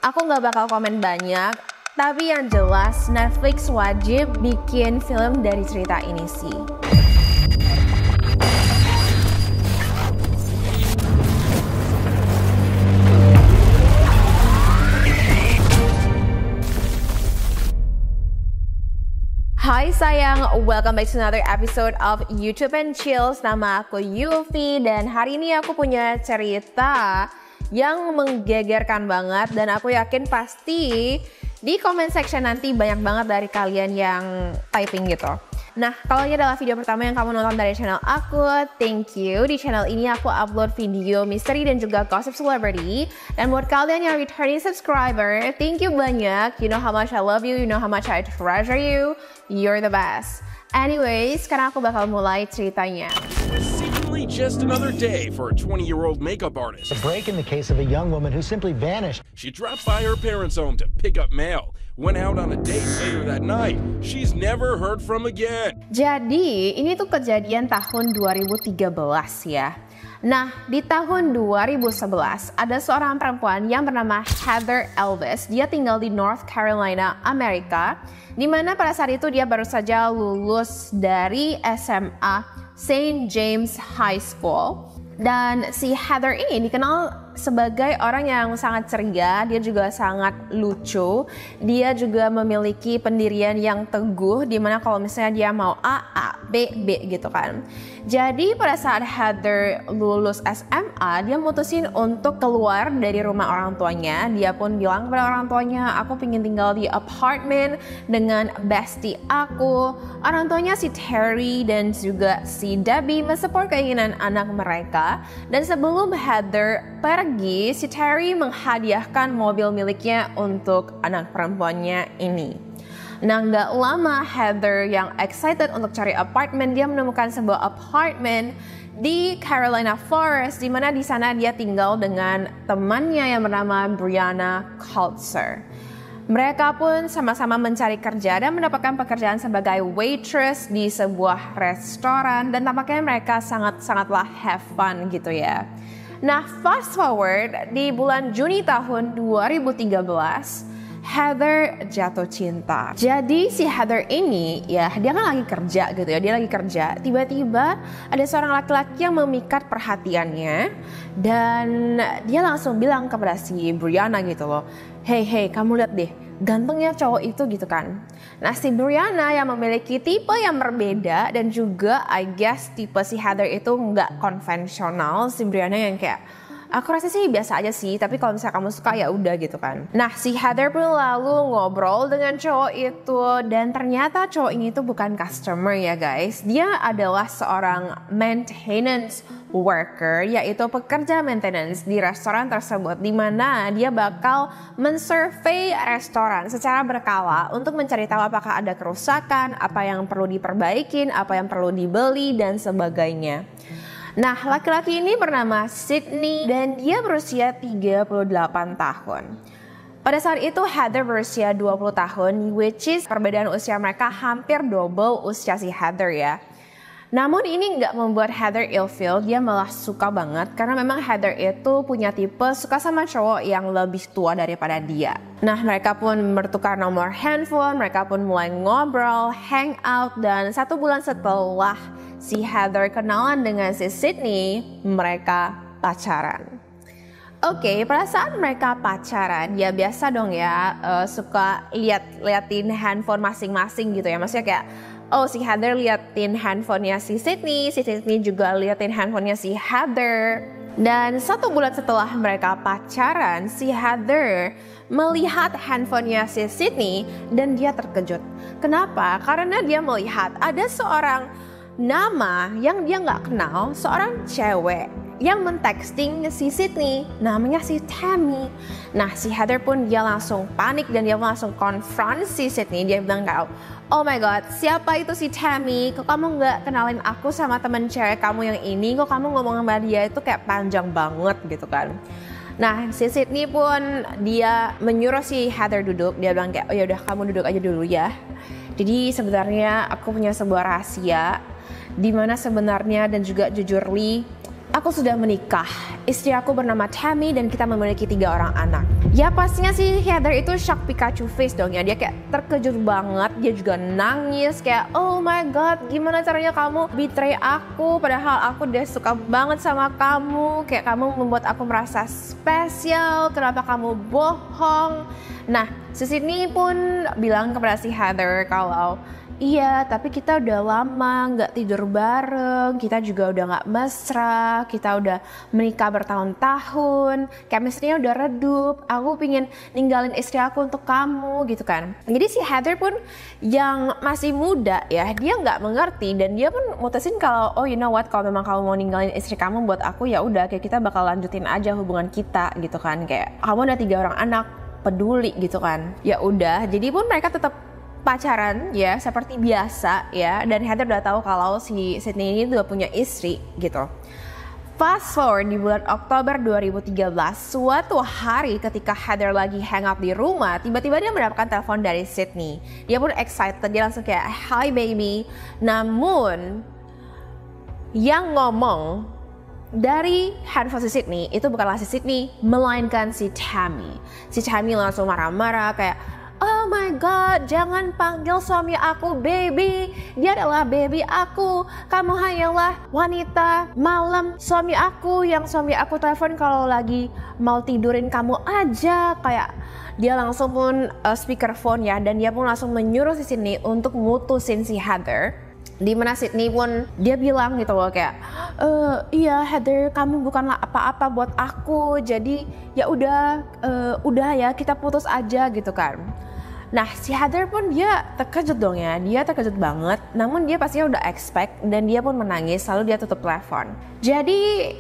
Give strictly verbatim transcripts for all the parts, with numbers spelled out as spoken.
Aku nggak bakal komen banyak, tapi yang jelas Netflix wajib bikin film dari cerita ini sih. Hai sayang, welcome back to another episode of YouTube and Chills. Nama aku Yufi dan hari ini aku punya cerita yang menggegerkan banget dan aku yakin pasti di comment section nanti banyak banget dari kalian yang typing gitu. Nah, kalau ini adalah video pertama yang kamu nonton dari channel aku, thank you. Di channel ini aku upload video misteri dan juga gossip celebrity. Dan buat kalian yang returning subscriber, thank you banyak. You know how much I love you, you know how much I treasure you. You're the best. Anyways, sekarang aku bakal mulai ceritanya. Seemingly just another day for a twenty-year-old makeup artist. A break in the case of a young woman who simply vanished. She dropped by her parents' home to pick up mail. Went out on a date later that night. She's never heard from again. Jadi, ini tuh kejadian tahun dua ribu tiga belas ya. Nah, di tahun dua ribu sebelas ada seorang perempuan yang bernama Heather Elvis. Dia tinggal di North Carolina, Amerika, di mana pada saat itu dia baru saja lulus dari S M A Saint James High School. Dan si Heather ini dikenal sebagai orang yang sangat ceria, dia juga sangat lucu, dia juga memiliki pendirian yang teguh di mana kalau misalnya dia mau A, A, B, B gitu kan. Jadi pada saat Heather lulus S M A, dia mutusin untuk keluar dari rumah orang tuanya. Dia pun bilang kepada orang tuanya, aku pengen tinggal di apartemen dengan bestie aku. Orang tuanya si Terry dan juga si Debbie mensupport keinginan anak mereka. Dan sebelum Heather pergi, si Terry menghadiahkan mobil miliknya untuk anak perempuannya ini. Nah, nggak lama Heather yang excited untuk cari apartemen, dia menemukan sebuah apartemen di Carolina Forest, di mana di sana dia tinggal dengan temannya yang bernama Brianna Culture. Mereka pun sama-sama mencari kerja dan mendapatkan pekerjaan sebagai waitress di sebuah restoran dan tampaknya mereka sangat-sangatlah have fun gitu ya. Nah, fast forward di bulan Juni tahun dua ribu tiga belas, Heather jatuh cinta. Jadi si Heather ini ya dia kan lagi kerja gitu ya, dia lagi kerja. Tiba-tiba ada seorang laki-laki yang memikat perhatiannya dan dia langsung bilang kepada si Brianna gitu loh, hey hey kamu lihat deh, gantengnya cowok itu gitu kan. Nah si Brianna yang memiliki tipe yang berbeda dan juga I guess tipe si Heather itu nggak konvensional. Si Brianna yang kayak, aku rasa sih biasa aja sih, tapi kalau misalnya kamu suka ya udah gitu kan. Nah si Heather pun lalu ngobrol dengan cowok itu dan ternyata cowok ini tuh bukan customer ya guys. Dia adalah seorang maintenance worker, yaitu pekerja maintenance di restoran tersebut, di mana dia bakal mensurvey restoran secara berkala untuk mencari tahu apakah ada kerusakan, apa yang perlu diperbaikin, apa yang perlu dibeli dan sebagainya. Nah, laki-laki ini bernama Sydney dan dia berusia tiga puluh delapan tahun. Pada saat itu Heather berusia dua puluh tahun, which is perbedaan usia mereka hampir double usia si Heather ya. Namun ini nggak membuat Heather ilfeel, dia malah suka banget karena memang Heather itu punya tipe suka sama cowok yang lebih tua daripada dia. Nah, mereka pun bertukar nomor handphone, mereka pun mulai ngobrol, hangout, dan satu bulan setelah si Heather kenalan dengan si Sydney, mereka pacaran. Oke, okay, pada saat mereka pacaran, ya biasa dong ya, uh, suka lihat-liatin handphone masing-masing gitu ya. Maksudnya kayak, oh si Heather liatin handphonenya si Sydney, si Sydney juga liatin handphonenya si Heather. Dan satu bulan setelah mereka pacaran, si Heather melihat handphonenya si Sydney dan dia terkejut. Kenapa? Karena dia melihat ada seorang nama yang dia nggak kenal, seorang cewek yang mentexting si Sydney, namanya si Tammy. Nah si Heather pun dia langsung panik dan dia langsung confront si Sydney. Dia bilang kayak, oh my god, siapa itu si Tammy? Kok kamu nggak kenalin aku sama temen cewek kamu yang ini? Kok kamu ngomong sama dia itu kayak panjang banget gitu kan? Nah si Sydney pun dia menyuruh si Heather duduk. Dia bilang kayak, oh yaudah kamu duduk aja dulu ya. Jadi sebenarnya aku punya sebuah rahasia, di mana sebenarnya dan juga jujurly aku sudah menikah. Istri aku bernama Tammy dan kita memiliki tiga orang anak. Ya pastinya sih Heather itu shock Pikachu face dong ya. Dia kayak terkejut banget. Dia juga nangis kayak, oh my god, gimana caranya kamu betray aku padahal aku udah suka banget sama kamu. Kayak kamu membuat aku merasa spesial. Kenapa kamu bohong? Nah, si Sydney pun bilang kepada si Heather kalau iya, tapi kita udah lama nggak tidur bareng, kita juga udah nggak mesra, kita udah menikah bertahun-tahun, chemistry-nya udah redup, aku pingin ninggalin istri aku untuk kamu gitu kan. Jadi si Heather pun yang masih muda ya, dia nggak mengerti dan dia pun mutusin kalau oh you know what, kalau memang kamu mau ninggalin istri kamu buat aku ya udah, kayak kita bakal lanjutin aja hubungan kita gitu kan, kayak kamu udah tiga orang anak, peduli gitu kan. Ya udah, jadi pun mereka tetap pacaran ya seperti biasa ya, dan Heather udah tahu kalau si Sydney ini udah punya istri gitu. Fast forward di bulan Oktober dua ribu tiga belas, suatu hari ketika Heather lagi hangout di rumah, tiba-tiba dia mendapatkan telepon dari Sydney. Dia pun excited, dia langsung kayak hi baby. Namun yang ngomong dari handphone si Sydney itu bukanlah si Sydney, melainkan si Tammy. Si Tammy langsung marah-marah kayak, oh my god, jangan panggil suami aku baby. Dia adalah baby aku. Kamu hanyalah wanita malam suami aku yang suami aku telepon kalau lagi mau tidurin kamu aja. Kayak dia langsung pun uh, speakerphone ya, dan dia pun langsung menyuruh si Sydney untuk mutusin si Heather. Dimana Sydney pun dia bilang gitu loh kayak, e, iya Heather, kamu bukanlah apa-apa buat aku. Jadi ya udah, uh, udah ya kita putus aja gitu kan. Nah si Heather pun dia terkejut dong ya, dia terkejut banget. Namun dia pastinya udah expect dan dia pun menangis, lalu dia tutup telepon. Jadi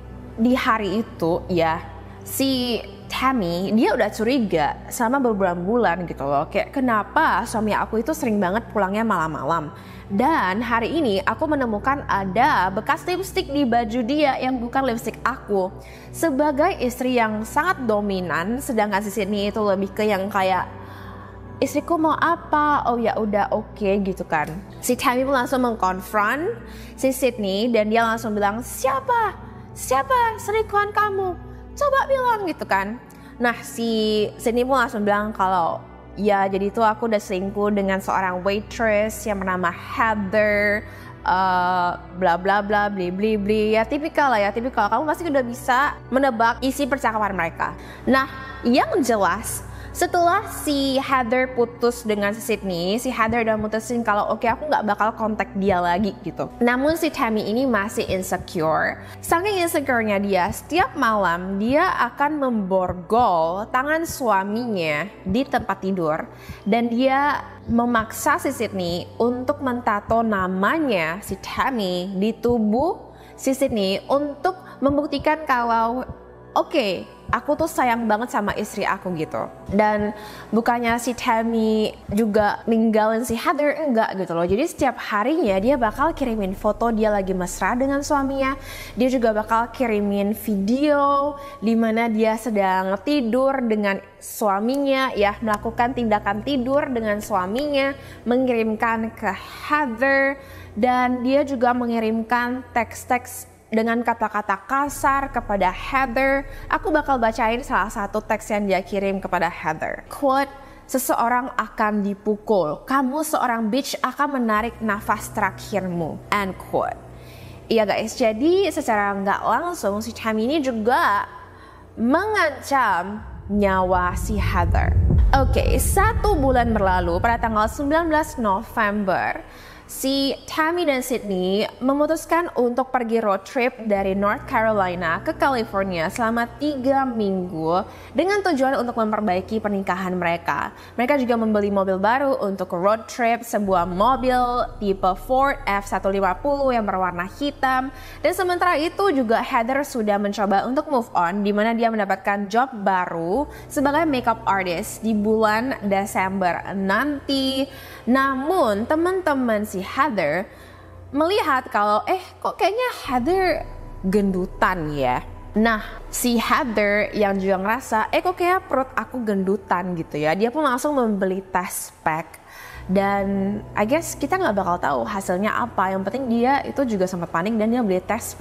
di hari itu ya si Tammy dia udah curiga sama beberapa bulan gitu loh, kayak kenapa suami aku itu sering banget pulangnya malam-malam. Dan hari ini aku menemukan ada bekas lipstick di baju dia yang bukan lipstick aku. Sebagai istri yang sangat dominan, sedangkan si Sydney itu lebih ke yang kayak, istriku mau apa? Oh ya udah oke okay, gitu kan. Si Tammy pun langsung mengkonfront si Sydney dan dia langsung bilang, siapa? Siapa selingkuhan kamu? Coba bilang gitu kan. Nah si Sydney pun langsung bilang kalau ya jadi itu aku udah selingkuh dengan seorang waitress yang bernama Heather, uh, bla bla bla bli bli bli. Ya tipikal lah ya, tipikal. Kamu pasti udah bisa menebak isi percakapan mereka. Nah yang jelas setelah si Heather putus dengan si Sydney, si Heather udah mutusin kalau oke okay, aku nggak bakal kontak dia lagi gitu. Namun si Tammy ini masih insecure. Saking insecure-nya dia, setiap malam dia akan memborgol tangan suaminya di tempat tidur dan dia memaksa si Sydney untuk mentato namanya si Tammy di tubuh si Sydney untuk membuktikan kalau oke, okay, aku tuh sayang banget sama istri aku gitu. Dan bukannya si Tammy juga ninggalin si Heather, enggak gitu loh. Jadi setiap harinya dia bakal kirimin foto dia lagi mesra dengan suaminya. Dia juga bakal kirimin video dimana dia sedang tidur dengan suaminya, ya melakukan tindakan tidur dengan suaminya, mengirimkan ke Heather. Dan dia juga mengirimkan teks-teks dengan kata-kata kasar kepada Heather. Aku bakal bacain salah satu teks yang dia kirim kepada Heather. Quote, seseorang akan dipukul, kamu seorang bitch akan menarik nafas terakhirmu. End quote. Iya guys, jadi secara nggak langsung si Tammy ini juga mengancam nyawa si Heather. Oke, okay, satu bulan berlalu pada tanggal sembilan belas November, si Tammy dan Sydney memutuskan untuk pergi road trip dari North Carolina ke California selama tiga minggu dengan tujuan untuk memperbaiki pernikahan mereka. Mereka juga membeli mobil baru untuk road trip, sebuah mobil tipe Ford F seratus lima puluh yang berwarna hitam. Dan sementara itu juga Heather sudah mencoba untuk move on, di mana dia mendapatkan job baru sebagai makeup artist di bulan Desember nanti. Namun teman-teman si Heather melihat kalau eh kok kayaknya Heather gendutan ya. Nah si Heather yang juga ngerasa eh kok kayak perut aku gendutan gitu ya. Dia pun langsung membeli test pack. Dan I guess kita gak bakal tahu hasilnya apa. Yang penting dia itu juga sempat panik dan dia beli test pack.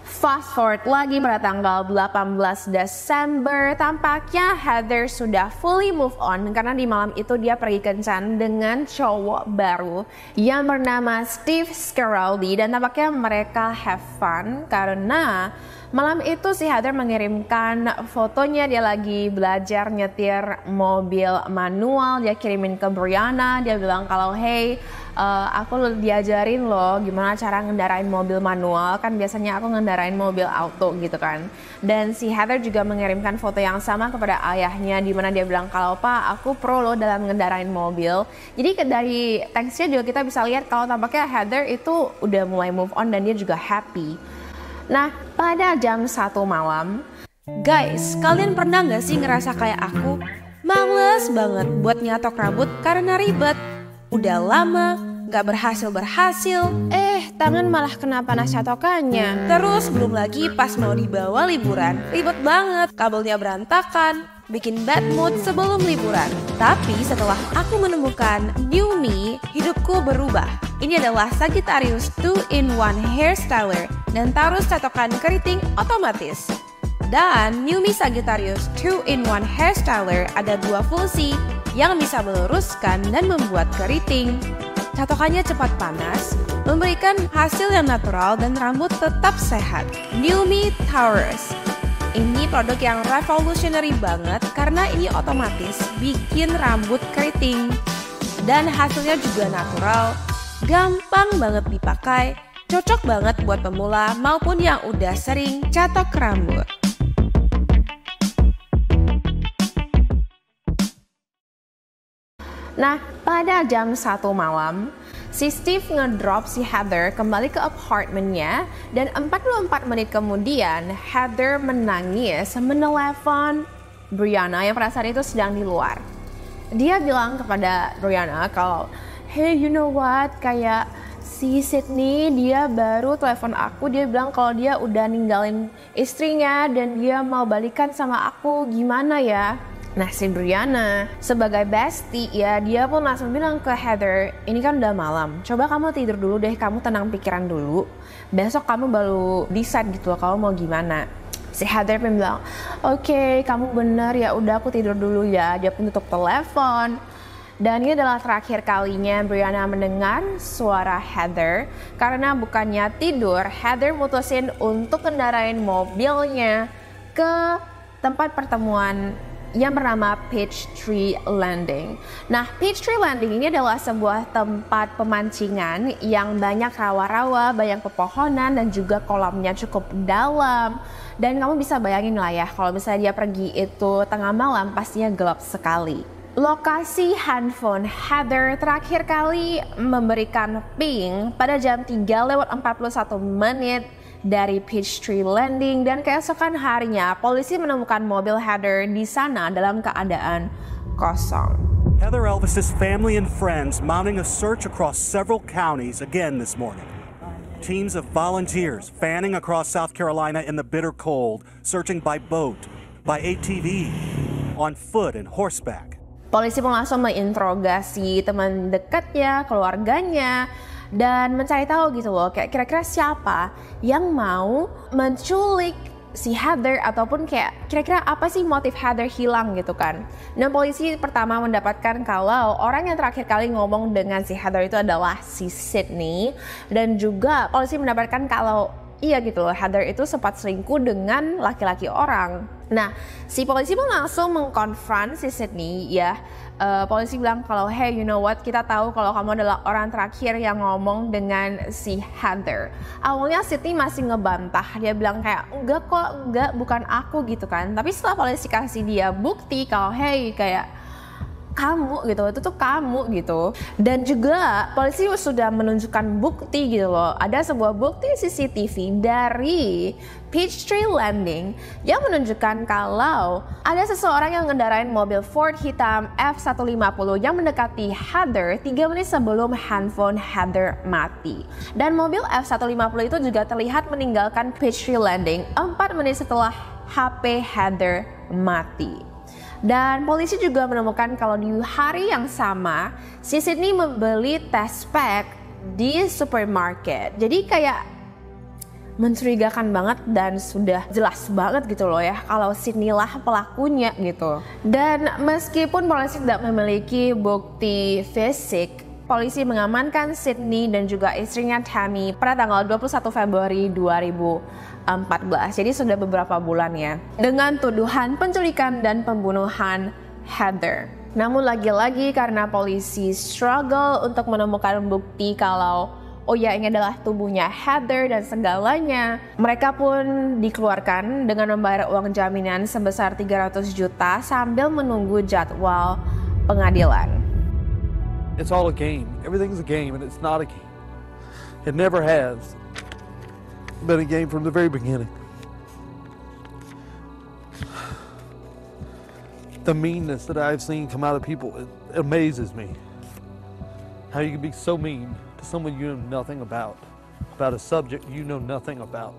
Fast forward lagi pada tanggal delapan belas Desember, tampaknya Heather sudah fully move on karena di malam itu dia pergi kencan dengan cowok baru yang bernama Steve Scaraldi, dan tampaknya mereka have fun karena malam itu si Heather mengirimkan fotonya dia lagi belajar nyetir mobil manual, dia kirimin ke Brianna, dia bilang kalau hey uh, aku diajarin loh gimana cara ngendarain mobil manual, kan biasanya aku ngendarain mobil auto gitu kan. Dan si Heather juga mengirimkan foto yang sama kepada ayahnya di mana dia bilang kalau pak aku pro loh dalam ngendarain mobil. Jadi dari teksnya juga kita bisa lihat kalau tampaknya Heather itu udah mulai move on dan dia juga happy. Nah, pada jam satu malam, guys, kalian pernah gak sih ngerasa kayak aku? Males banget buat nyatok rambut karena ribet. Udah lama, gak berhasil-berhasil. eh tangan malah kena panas catokannya. Terus belum lagi pas mau dibawa liburan, ribet banget, kabelnya berantakan, bikin bad mood sebelum liburan. Tapi setelah aku menemukan New Me, hidupku berubah. Ini adalah Sagittarius two in one Hair Styler dan tarus catokan keriting otomatis. Dan New Me Sagittarius two in one Hair Styler ada dua fungsi yang bisa meluruskan dan membuat keriting. Catokannya cepat panas, memberikan hasil yang natural dan rambut tetap sehat. New Me Taurus. Ini produk yang revolutionary banget karena ini otomatis bikin rambut keriting. Dan hasilnya juga natural, gampang banget dipakai, cocok banget buat pemula maupun yang udah sering catok rambut. Nah, pada jam satu malam, si Steve ngedrop si Heather kembali ke apartemennya dan empat puluh empat menit kemudian Heather menangis menelepon Brianna yang pada saat itu sedang di luar. Dia bilang kepada Brianna kalau, hey you know what, kayak si Sydney dia baru telepon aku, dia bilang kalau dia udah ninggalin istrinya dan dia mau balikan sama aku, gimana ya? Nah si Brianna sebagai bestie ya dia pun langsung bilang ke Heather, ini kan udah malam, coba kamu tidur dulu deh, kamu tenang pikiran dulu, besok kamu baru decide gitu loh kamu mau gimana. Si Heather pun bilang, oke okay, kamu bener ya udah aku tidur dulu ya. Dia pun tutup telepon. Dan ini adalah terakhir kalinya Brianna mendengar suara Heather. Karena bukannya tidur, Heather mutusin untuk kendarain mobilnya ke tempat pertemuan yang bernama Peachtree Landing. Nah, Peachtree Landing ini adalah sebuah tempat pemancingan yang banyak rawa-rawa, banyak pepohonan dan juga kolamnya cukup dalam. Dan kamu bisa bayangin lah ya, kalau misalnya dia pergi itu tengah malam pastinya gelap sekali. Lokasi handphone Heather terakhir kali memberikan ping pada jam tiga lewat empat puluh satu menit dari Peachtree Landing, dan keesokan harinya polisi menemukan mobil Heather di sana dalam keadaan kosong. Heather Elvis's family and friends mounting a search across several counties again this morning. Teams of volunteers fanning across South Carolina in the bitter cold, searching by boat, by A T V, on foot and horseback. Polisi pun langsung menginterogasi teman dekatnya, keluarganya, dan mencari tahu gitu loh, kayak kira-kira siapa yang mau menculik si Heather ataupun kayak kira-kira apa sih motif Heather hilang gitu kan. Dan polisi pertama mendapatkan kalau orang yang terakhir kali ngomong dengan si Heather itu adalah si Sydney, dan juga polisi mendapatkan kalau iya gitu loh, Heather itu sempat selingkuh dengan laki-laki orang. Nah, si polisi pun langsung mengkonfront si Sydney ya. Uh, polisi bilang kalau hey you know what, kita tahu kalau kamu adalah orang terakhir yang ngomong dengan si Heather. Awalnya Sydney masih ngebantah, dia bilang kayak enggak kok, enggak, bukan aku gitu kan. Tapi setelah polisi kasih dia bukti kalau hey kayak kamu gitu, itu tuh kamu gitu. Dan juga polisi sudah menunjukkan bukti gitu loh. Ada sebuah bukti C C T V dari Peachtree Landing yang menunjukkan kalau ada seseorang yang mengendarai mobil Ford hitam F seratus lima puluh yang mendekati Heather tiga menit sebelum handphone Heather mati. Dan mobil F seratus lima puluh itu juga terlihat meninggalkan Peachtree Landing empat menit setelah H P Heather mati. Dan polisi juga menemukan kalau di hari yang sama si Sydney membeli test pack di supermarket. Jadi kayak mencurigakan banget dan sudah jelas banget gitu loh ya kalau Sydney lah pelakunya gitu. Dan meskipun polisi tidak memiliki bukti fisik, polisi mengamankan Sydney dan juga istrinya Tammy pada tanggal dua puluh satu Februari dua ribu empat belas. Jadi sudah beberapa bulan ya. Dengan tuduhan penculikan dan pembunuhan Heather. Namun lagi-lagi karena polisi struggle untuk menemukan bukti kalau oh ya ini adalah tubuhnya Heather dan segalanya, mereka pun dikeluarkan dengan membayar uang jaminan sebesar tiga ratus juta sambil menunggu jadwal pengadilan. It's all a game. Everything's a game and it's not a game. It never has been a game from the very beginning. The meanness that I've seen come out of people, it amazes me. How you can be so mean to someone you know nothing about, about a subject you know nothing about.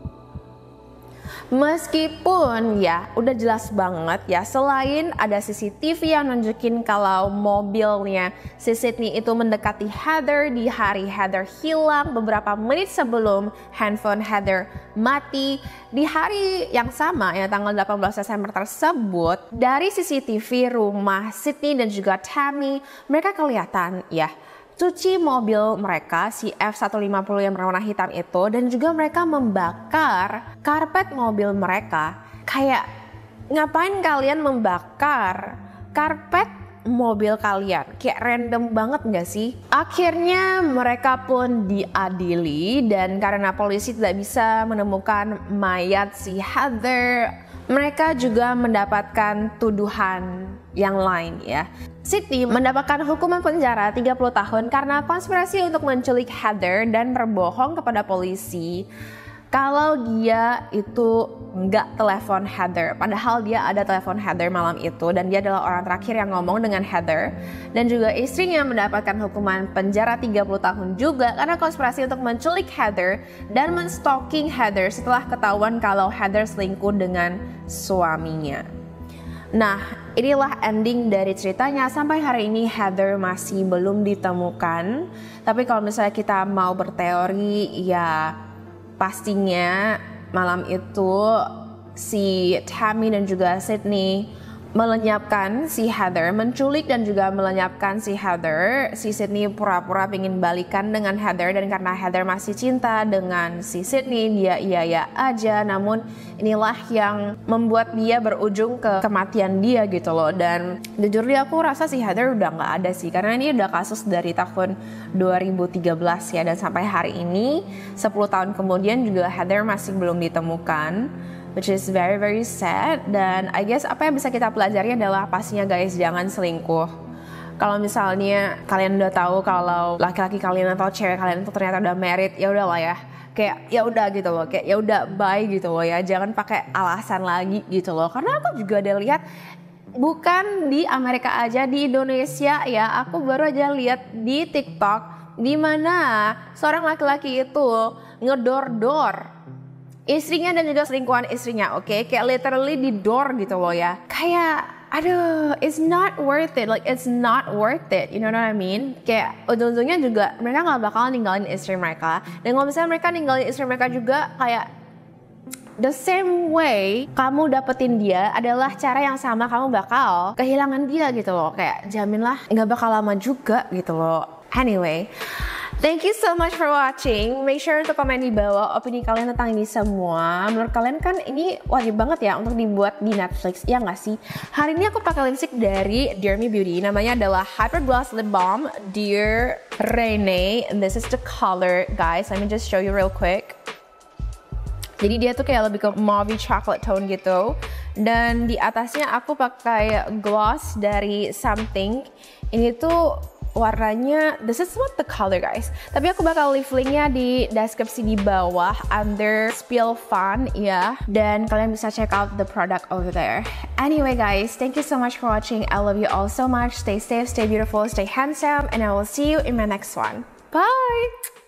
Meskipun ya udah jelas banget ya, selain ada C C T V yang nunjukin kalau mobilnya si Sydney itu mendekati Heather di hari Heather hilang beberapa menit sebelum handphone Heather mati. Di hari yang sama ya tanggal delapan belas Desember tersebut, dari C C T V rumah Sydney dan juga Tammy, mereka kelihatan ya cuci mobil mereka, si F seratus lima puluh yang berwarna hitam itu, dan juga mereka membakar karpet mobil mereka. Kayak ngapain kalian membakar karpet mobil kalian? Kayak random banget gak sih? Akhirnya mereka pun diadili dan karena polisi tidak bisa menemukan mayat si Heather, mereka juga mendapatkan tuduhan yang lain ya. Sydney mendapatkan hukuman penjara tiga puluh tahun karena konspirasi untuk menculik Heather dan berbohong kepada polisi kalau dia itu nggak telepon Heather. Padahal dia ada telepon Heather malam itu dan dia adalah orang terakhir yang ngomong dengan Heather. Dan juga istrinya mendapatkan hukuman penjara tiga puluh tahun juga karena konspirasi untuk menculik Heather dan menstalking Heather setelah ketahuan kalau Heather selingkuh dengan suaminya. Nah, inilah ending dari ceritanya. Sampai hari ini Heather masih belum ditemukan. Tapi kalau misalnya kita mau berteori, ya pastinya malam itu si Tammy dan juga Sydney melenyapkan si Heather, menculik dan juga melenyapkan si Heather. Si Sydney pura-pura pengen balikan dengan Heather dan karena Heather masih cinta dengan si Sydney, dia iya-iya aja. Namun inilah yang membuat dia berujung ke kematian dia gitu loh. Dan jujur dia aku rasa si Heather udah gak ada sih, karena ini udah kasus dari tahun dua ribu tiga belas ya. Dan sampai hari ini sepuluh tahun kemudian juga Heather masih belum ditemukan, which is very very sad. Dan I guess apa yang bisa kita pelajari adalah pastinya guys, jangan selingkuh. Kalau misalnya kalian udah tahu kalau laki-laki kalian atau cewek kalian itu ternyata udah married, ya udahlah ya, kayak ya udah gitu loh, kayak ya udah bye gitu loh ya, jangan pakai alasan lagi gitu loh. Karena aku juga ada lihat, bukan di Amerika aja, di Indonesia ya, aku baru aja lihat di TikTok di mana seorang laki-laki itu ngedor-dor istrinya dan juga selingkuhan istrinya, oke? Okay? Kayak literally di door gitu loh ya. Kayak, aduh, it's not worth it. Like, it's not worth it. You know what I mean? Kayak ujung-ujungnya juga mereka gak bakal ninggalin istri mereka. Dan kalau misalnya mereka ninggalin istri mereka juga, kayak the same way kamu dapetin dia adalah cara yang sama kamu bakal kehilangan dia gitu loh. Kayak jaminlah gak bakal lama juga gitu loh. Anyway, thank you so much for watching. Make sure untuk komen di bawah opini kalian tentang ini semua. Menurut kalian kan ini wajib banget ya untuk dibuat di Netflix, ya nggak sih? Hari ini aku pakai lipstick dari Dear Me Beauty. Namanya adalah Hyper Gloss Lip Balm Dear Rene. And this is the color, guys. Let me just show you real quick. Jadi dia tuh kayak lebih ke mauve chocolate tone gitu. Dan di atasnya aku pakai gloss dari Something. Ini tuh warnanya, this is what the color guys. Tapi aku bakal leave linknya di deskripsi di bawah under Spill Fun ya. Dan kalian bisa check out the product over there. Anyway guys, thank you so much for watching. I love you all so much. Stay safe, stay beautiful, stay handsome, and I will see you in my next one. Bye!